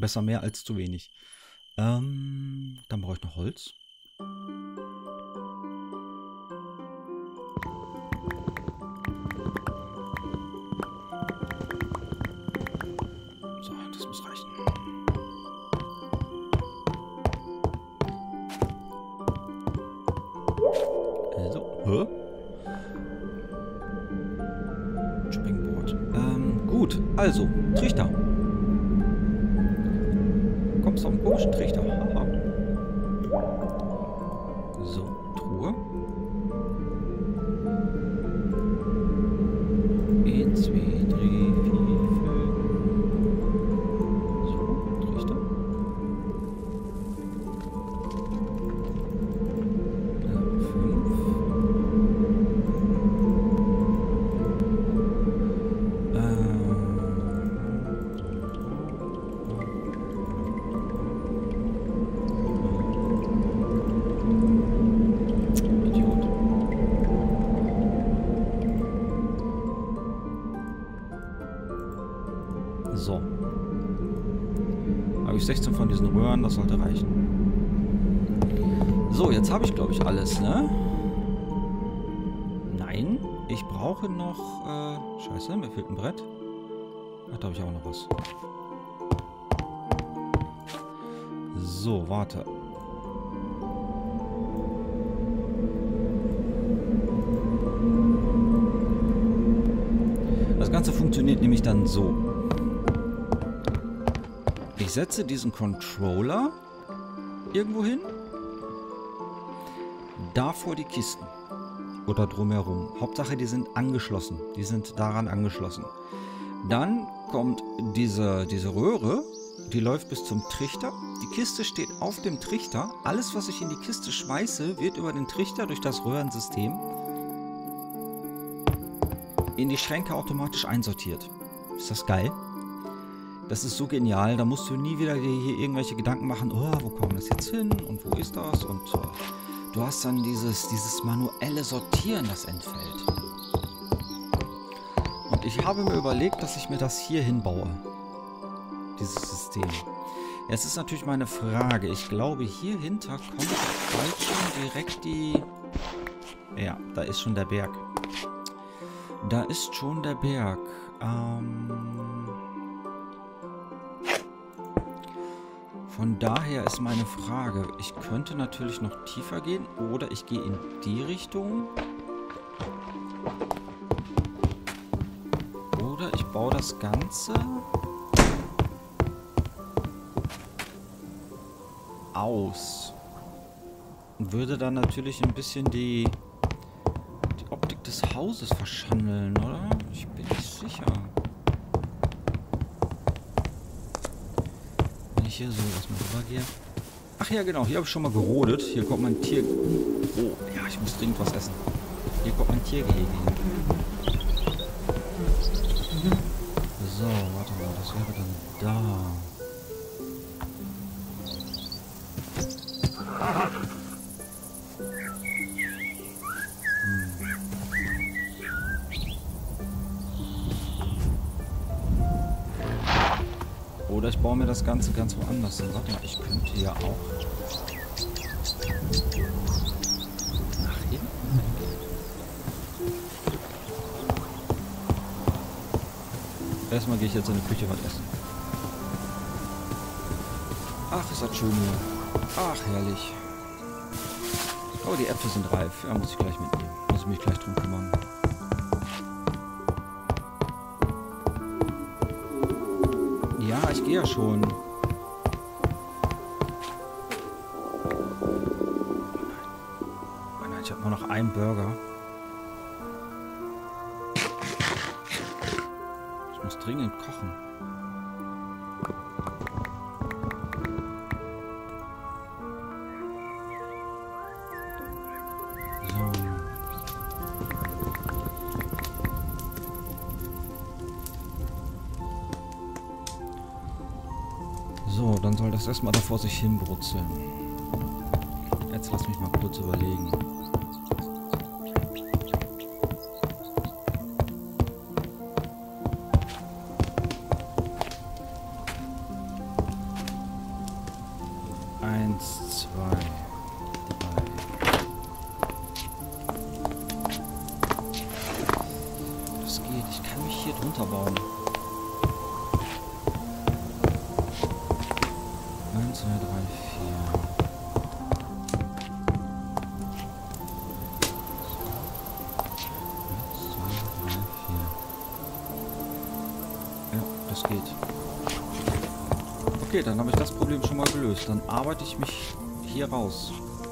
Besser mehr als zu wenig. Dann brauche ich noch Holz. So, das muss reichen. So, Springboard. Gut, also, Trichter. Kommst du auf einen komischen Trichter? Haha. So, Truhe. 1, 2, 3, 4, 5. So, Trichter. Ja, 5. So. Habe ich 16 von diesen Röhren, das sollte reichen. So, jetzt habe ich, glaube ich, alles, ne? Nein, ich brauche noch, scheiße, mir fehlt ein Brett. Ach, da habe ich auch noch was. So, warte. Das Ganze funktioniert nämlich dann so. Ich setze diesen Controller irgendwo hin. Davor die Kisten. Oder drumherum. Hauptsache, die sind angeschlossen. Die sind daran angeschlossen. Dann kommt diese Röhre. Die läuft bis zum Trichter. Die Kiste steht auf dem Trichter. Alles, was ich in die Kiste schmeiße, wird über den Trichter durch das Röhrensystem in die Schränke automatisch einsortiert. Ist das geil? Das ist so genial. Da musst du nie wieder hier irgendwelche Gedanken machen. Oh, wo kommt das jetzt hin? Und wo ist das? Und du hast dann dieses manuelle Sortieren, das entfällt. Und ich habe mir überlegt, dass ich mir das hier hinbaue. Dieses System. Jetzt ist natürlich meine Frage. Ich glaube, hier hinter kommt bald schon direkt die... Ja, da ist schon der Berg. Da ist schon der Berg. Von daher ist meine Frage, ich könnte natürlich noch tiefer gehen oder ich gehe in die Richtung. Oder ich baue das Ganze aus. Und würde dann natürlich ein bisschen die Optik des Hauses verschandeln, oder? Ich bin nicht sicher. Wenn ich hier so erstmal rübergehe. Ach ja, genau, hier habe ich schon mal gerodet. Hier kommt mein Tier... Oh, ja, ich muss dringend was essen. Hier kommt mein Tiergehege hin. So, warte mal, das wäre dann da. Oder ich baue mir das Ganze ganz woanders hin. Warte mal, ich könnte ja auch nach hinten gehen. Erstmal gehe ich jetzt in die Küche was essen. Ach, es hat Schuhe. Ach, herrlich. Oh, die Äpfel sind reif. Ja, muss ich gleich mitnehmen. Muss ich mich gleich drum kümmern. Ja, ich gehe ja schon. Oh nein, ich habe nur noch einen Burger. Ich muss dringend kochen. So, dann soll das erstmal da vor sich hin brutzeln. Jetzt lass mich mal kurz überlegen. 1, 2, 3. Das geht. Ich kann mich hier drunter bauen. 1, 2, 3, 4. Das geht. Okay, dann habe ich das Problem schon mal gelöst. Dann arbeite ich mich hier raus.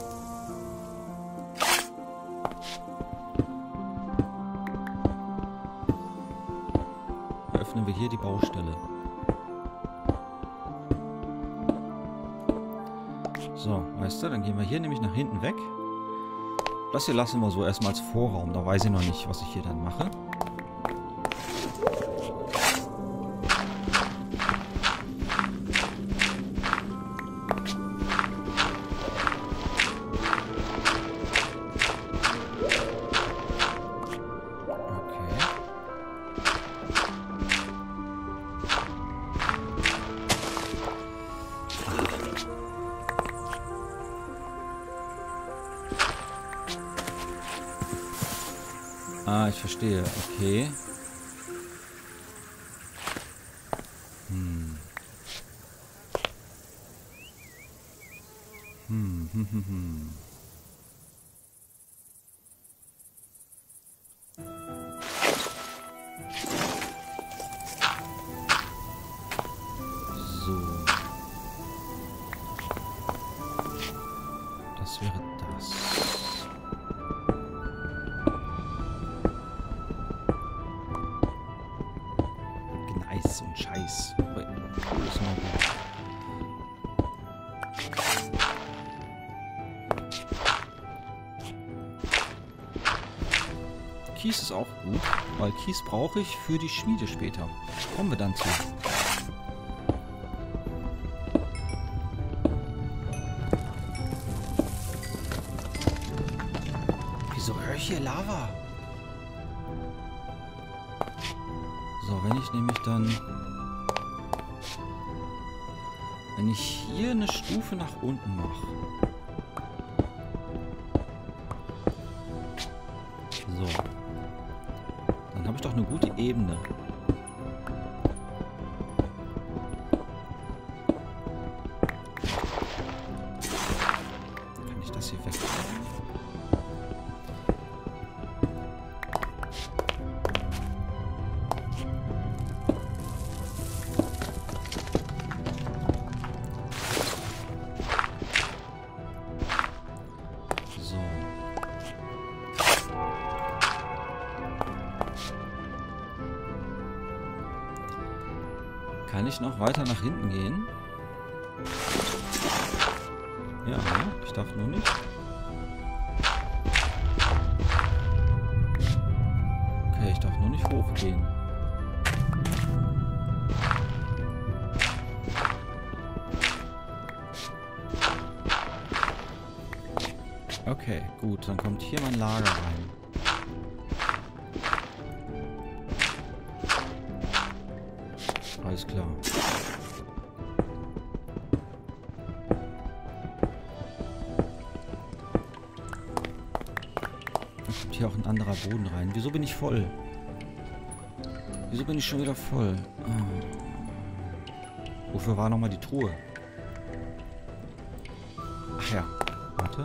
Öffnen wir hier die Baustelle. So, weißt du, dann gehen wir hier nämlich nach hinten weg. Das hier lassen wir so erstmal als Vorraum. Da weiß ich noch nicht, was ich hier dann mache. Ah, ich verstehe. Okay. So. Das wäre das. Gneis und Scheiß. Ist noch gut. Kies ist auch gut, weil Kies brauche ich für die Schmiede später. Kommen wir dann zu. Wieso höre ich hier Lava? So, wenn ich nämlich dann... Wenn ich hier eine Stufe nach unten mache... So. Dann habe ich doch eine gute Ebene. Kann ich das hier wegnehmen? So. Kann ich noch weiter nach hinten gehen? Ja, ich darf nur nicht. Okay, ich darf nur nicht hochgehen. Okay, gut, dann kommt hier mein Lager rein. Alles klar. Da kommt hier auch ein anderer Boden rein. Wieso bin ich voll? Wieso bin ich schon wieder voll? Oh. Wofür war nochmal die Truhe? Ach ja. Warte.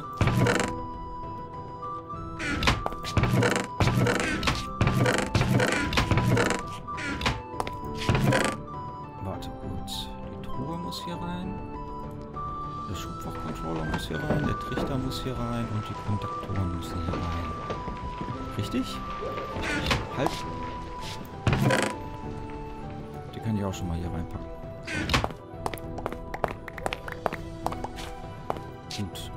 Warte kurz. Die Truhe muss hier rein. Der Schubfachcontroller muss hier rein. Der Trichter muss hier rein. Und die Kontaktoren müssen hier rein. Richtig? Richtig. Halt. Die kann ich auch schon mal hier reinpacken. Gut.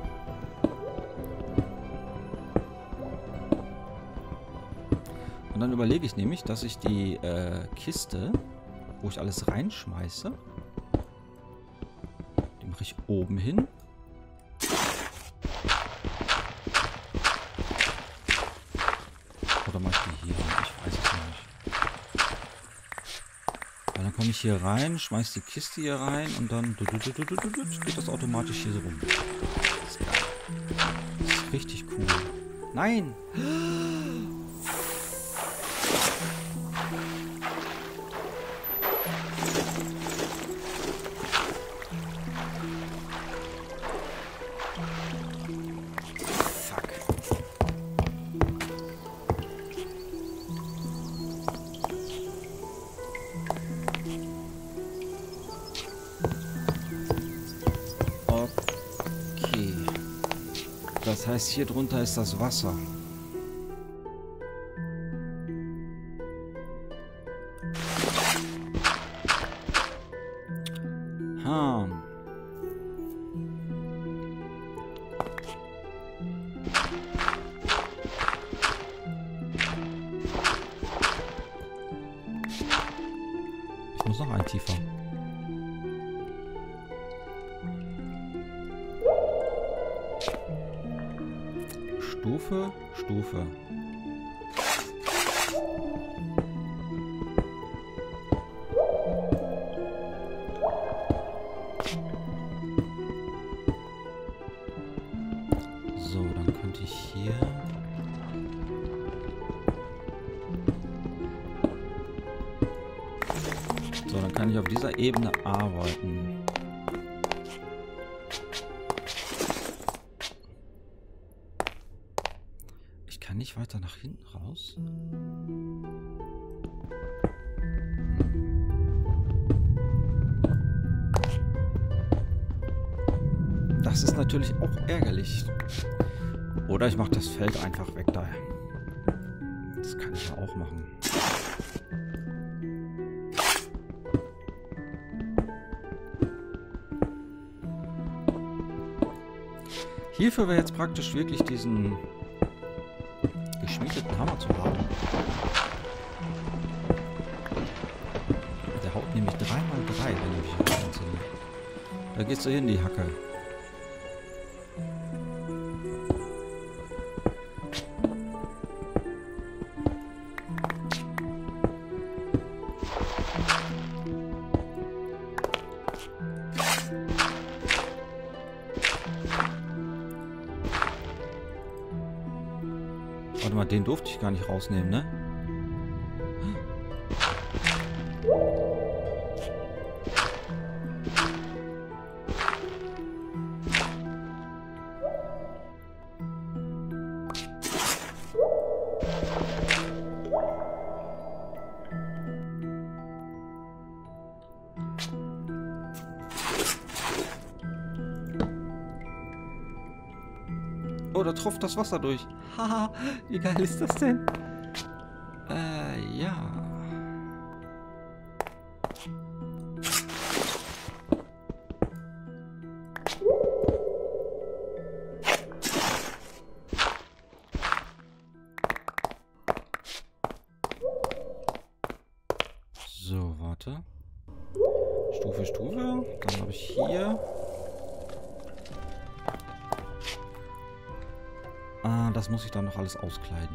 Und dann überlege ich nämlich, dass ich die Kiste, wo ich alles reinschmeiße, die mache ich oben hin. Oder mache ich die hier hin? Ich weiß es noch nicht. Und dann komme ich hier rein, schmeiß die Kiste hier rein und dann geht das automatisch hier so rum. Das ist geil. Das ist richtig cool. Nein! Das heißt, hier drunter ist das Wasser. Ich muss noch ein tiefer. Stufe, Stufe. So, dann könnte ich hier... So, dann kann ich auf dieser Ebene arbeiten. Nicht weiter nach hinten raus. Das ist natürlich auch ärgerlich. Oder ich mache das Feld einfach weg da. Das kann ich ja auch machen. Hierfür wäre jetzt praktisch wirklich diesen geschmiedeten Hammer zu haben. Der haut nämlich 3x3, wenn ich mich nicht entsinne. Da geht's so hin, die Hacke. Warte mal, den durfte ich gar nicht rausnehmen, ne? Oh, da tropft das Wasser durch. Haha, wie geil ist das denn? Ja. So, warte. Stufe, Stufe. Dann habe ich hier... Ah, das muss ich dann noch alles auskleiden.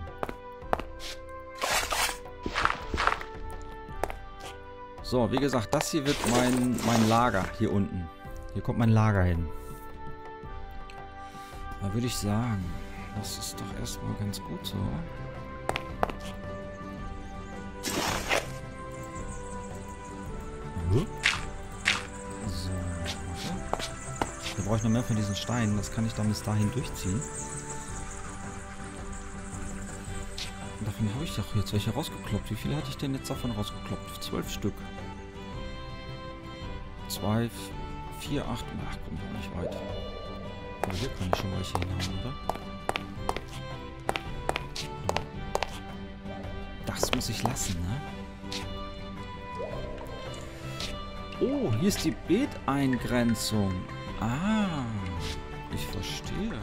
So, wie gesagt, das hier wird mein Lager hier unten. Hier kommt mein Lager hin. Da würde ich sagen, das ist doch erstmal ganz gut so. So, warte. Da brauche ich noch mehr von diesen Steinen. Das kann ich dann bis dahin durchziehen. Davon habe ich doch jetzt welche rausgekloppt. Wie viele hatte ich denn jetzt davon rausgekloppt? 12 Stück. 2, 4, 8. Ach, kommt auch nicht weit. Aber hier kann ich schon welche hinhauen, oder? Das muss ich lassen, ne? Oh, hier ist die Beeteingrenzung. Ah, ich verstehe.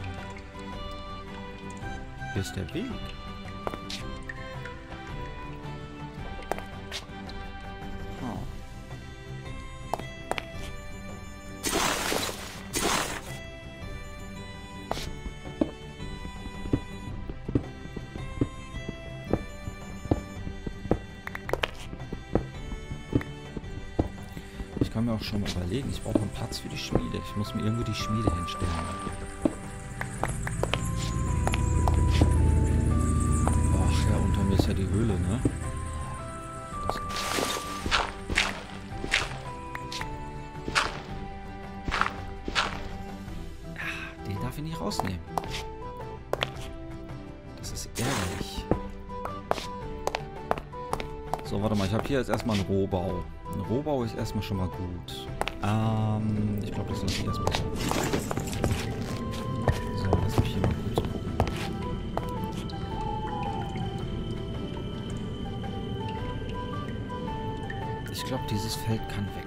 Hier ist der Weg. Ich kann mir auch schon mal überlegen, ich brauche einen Platz für die Schmiede. Ich muss mir irgendwo die Schmiede hinstellen. Ach ja, unter mir ist ja die Höhle, ne? Ja, den darf ich nicht rausnehmen. Das ist ärgerlich. So, warte mal, ich habe hier jetzt erstmal einen Rohbau. Ein Rohbau ist erstmal schon mal gut. Ich glaube, das lasse ich erstmal so. So, lass mich hier mal kurz gucken. Ich glaube, dieses Feld kann weg.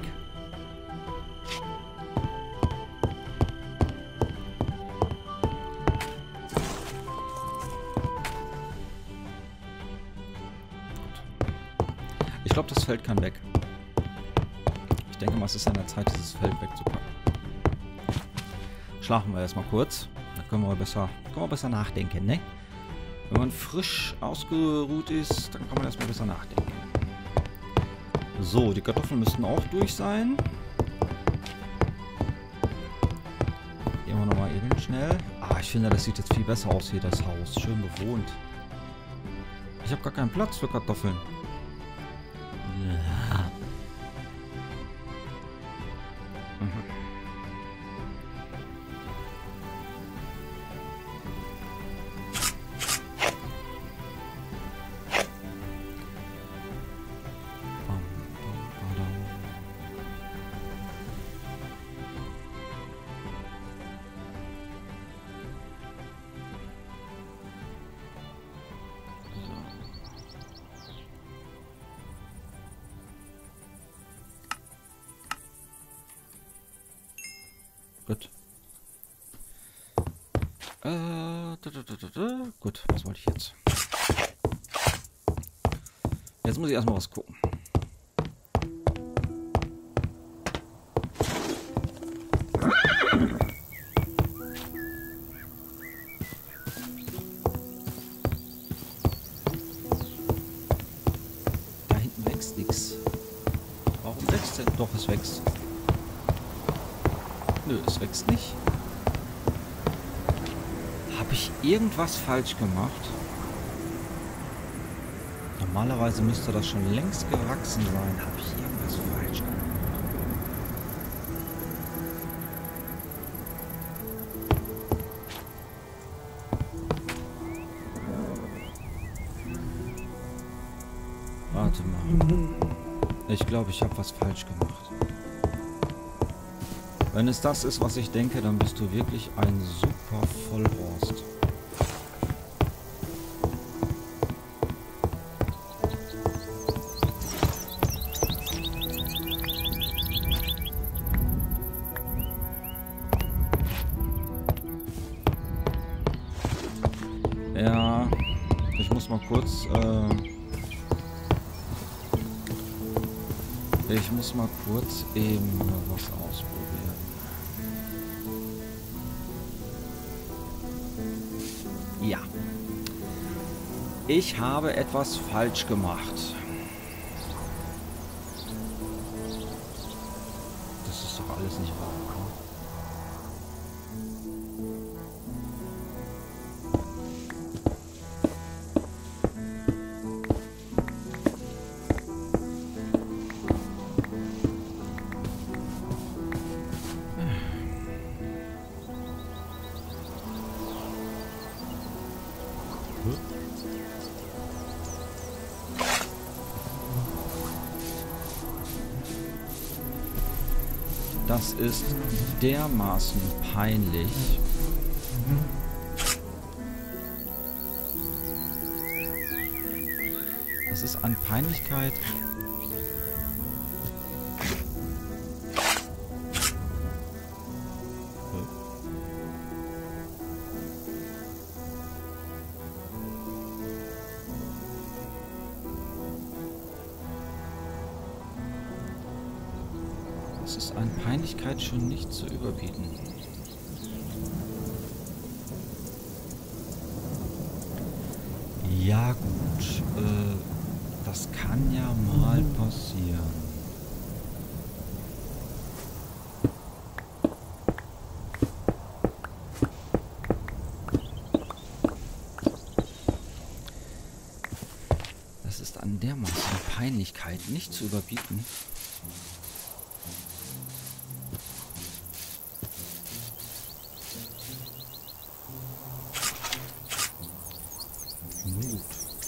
Ich glaube, das Feld kann weg. Ich denke mal, es ist an der Zeit, dieses Feld wegzupacken. Schlafen wir erstmal kurz. Dann können wir besser nachdenken, ne? Wenn man frisch ausgeruht ist, dann kann man erstmal besser nachdenken. So, die Kartoffeln müssten auch durch sein. Gehen wir nochmal eben schnell. Ah, ich finde, das sieht jetzt viel besser aus hier, das Haus. Schön bewohnt. Ich habe gar keinen Platz für Kartoffeln. Ja. Gut. Gut, was wollte ich jetzt? Jetzt muss ich erstmal was gucken. Da hinten wächst nichts. Warum wächst denn? Doch, es wächst. Nö, es wächst nicht. Habe ich irgendwas falsch gemacht? Normalerweise müsste das schon längst gewachsen sein. Habe ich irgendwas falsch gemacht? Warte mal. Ich glaube, ich habe was falsch gemacht. Wenn es das ist, was ich denke, dann bist du wirklich ein super Vollhorst. Ja, ich muss mal kurz, eben was ausprobieren. Ja. Ich habe etwas falsch gemacht. Das ist doch alles nicht wahr, oder? Das ist dermaßen peinlich. Das ist an Peinlichkeit. Das ist an Peinlichkeit schon nicht zu überbieten. Ja gut, das kann ja mal passieren. dermaßen Peinlichkeit nicht zu überbieten. Gut.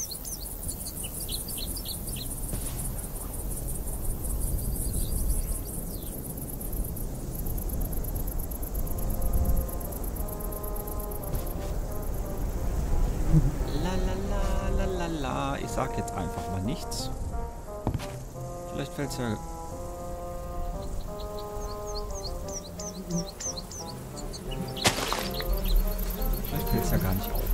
Ich sag jetzt einfach mal nichts. Vielleicht fällt's ja... Vielleicht fällt's ja gar nicht auf.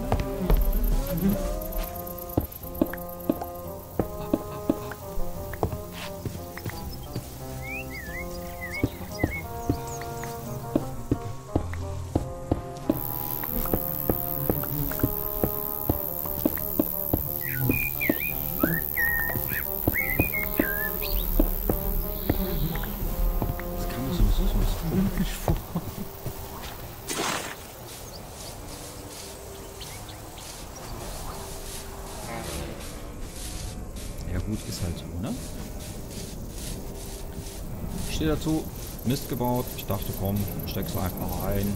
Ja gut, ist halt so, ne? Ich stehe dazu, Mist gebaut. Ich dachte, komm, steckst du einfach rein.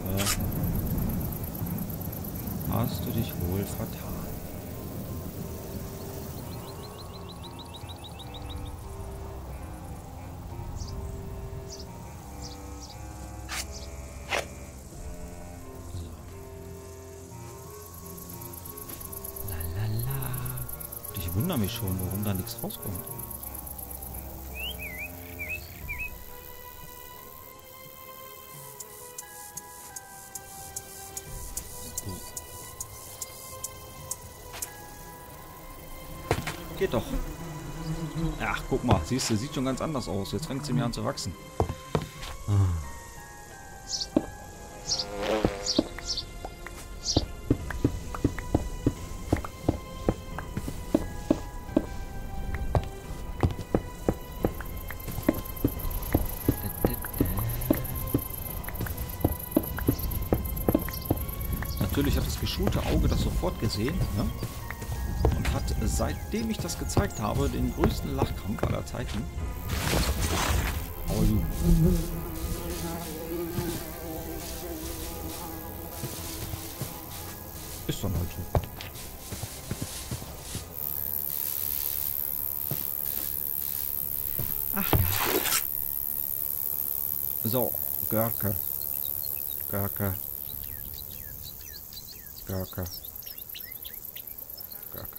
Hast du dich wohl vertan. Ich wundere mich schon, warum da nichts rauskommt. Geht doch. Ach, guck mal. Siehst du, sieht schon ganz anders aus. Jetzt fängt sie mir an zu wachsen. Natürlich hat das geschulte Auge das sofort gesehen, ne? Und hat, seitdem ich das gezeigt habe, den größten Lachkrampf aller Zeiten. Oh, du. Ist dann halt so. Ach ja. So, Görke. Görke. Görke. Görke.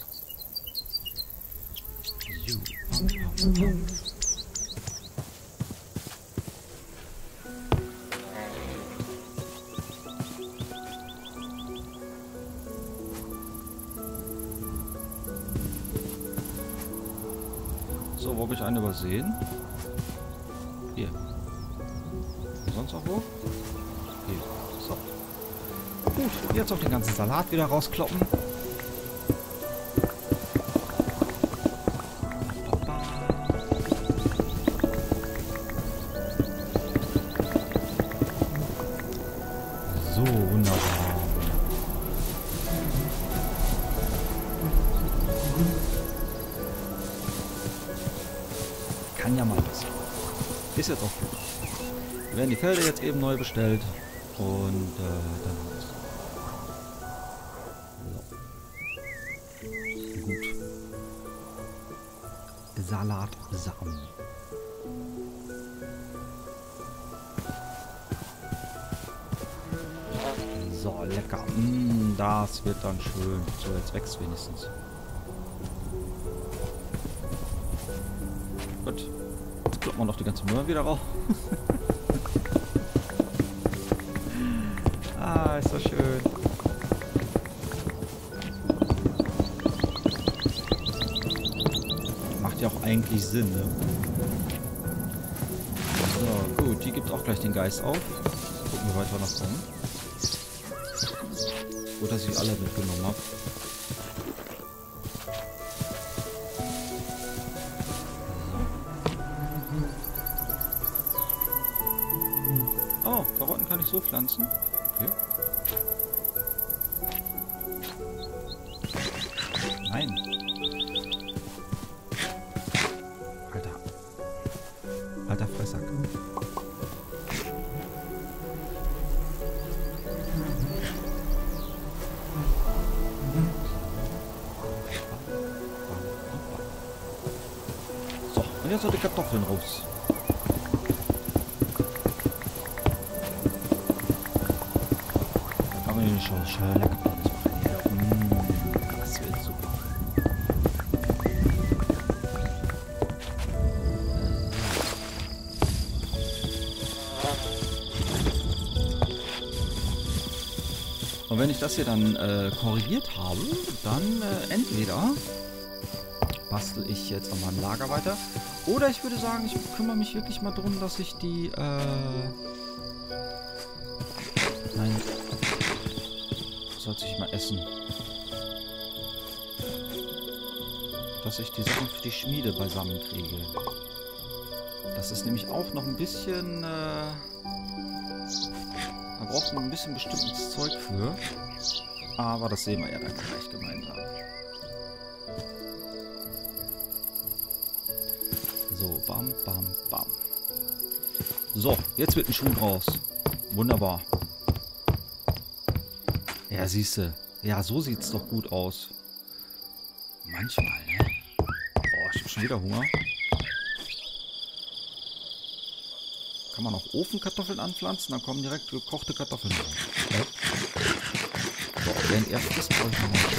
So, wo habe ich einen übersehen? Hier. Sonst noch wo? Hier. So. Gut, jetzt auch den ganzen Salat wieder rauskloppen. So, wunderbar. Kann ja mal passieren. Ist jetzt auch gut. Wir werden die Felder jetzt eben neu bestellt. Und dann haben wir es. So. Gut. Salatsamen. So, lecker. Das wird dann schön. So, jetzt wächst wenigstens. Gut. Jetzt kloppen wir noch die ganze Möhre wieder raus. Ah, ist das schön. Macht ja auch eigentlich Sinn, ne? So, gut. Die gibt auch gleich den Geist auf. Gucken wir weiter nach vorne. Gut, dass ich alle mitgenommen habe. Oh, Karotten kann ich so pflanzen. Okay. Nein. alter Fressack. So, und jetzt noch die Kartoffeln raus. Aber die schon lecker alles machen hier. Das wird super. Und wenn ich das hier dann korrigiert habe, dann entweder bastel ich jetzt an meinem Lager weiter. Oder ich würde sagen, ich kümmere mich wirklich mal darum, dass ich die... Nein. Sollte ich mal essen. Dass ich die Sachen für die Schmiede beisammen kriege. Das ist nämlich auch noch ein bisschen... Da braucht man ein bisschen bestimmtes Zeug für. Aber das sehen wir ja dann gleich gemeinsam. So, bam, bam, bam. So, jetzt wird ein Schuh draus. Wunderbar. Ja, siehste. Ja, so sieht's doch gut aus. Manchmal, ne? Oh, ich hab schon wieder Hunger. Kann man auch Ofenkartoffeln anpflanzen, dann kommen direkt gekochte Kartoffeln raus. Ja. So, während er frisst, brauche ich nochmal.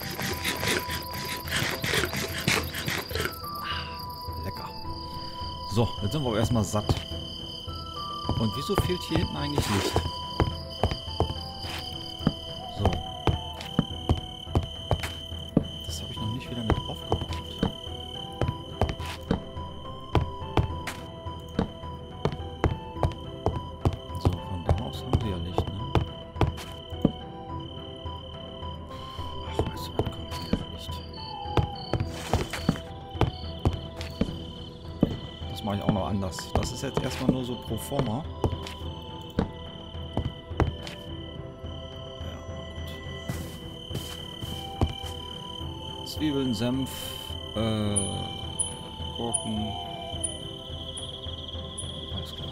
Lecker. So, jetzt sind wir aber erstmal satt. Und wieso fehlt hier hinten eigentlich Licht? So. Das habe ich noch nicht wieder mit aufgebaut. So, von da aus haben sie ja Licht, ne? Ach, weißt du, wann kommt wieder Licht? Das mache ich auch noch anders. Das ist jetzt erstmal nur so pro forma. Zwiebeln, Senf, Gurken. Alles klar.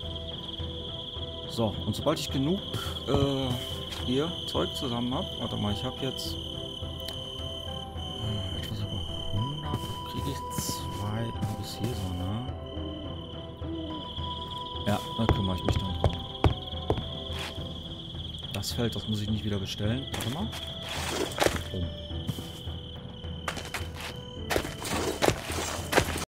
So, und sobald ich genug hier Zeug zusammen habe, warte mal, ich habe jetzt etwas über 100, kriege ich 2 bis hier so, ne? Ja, da kümmere ich mich dann drum. Das Feld, das muss ich nicht wieder bestellen. Warte mal. Oh.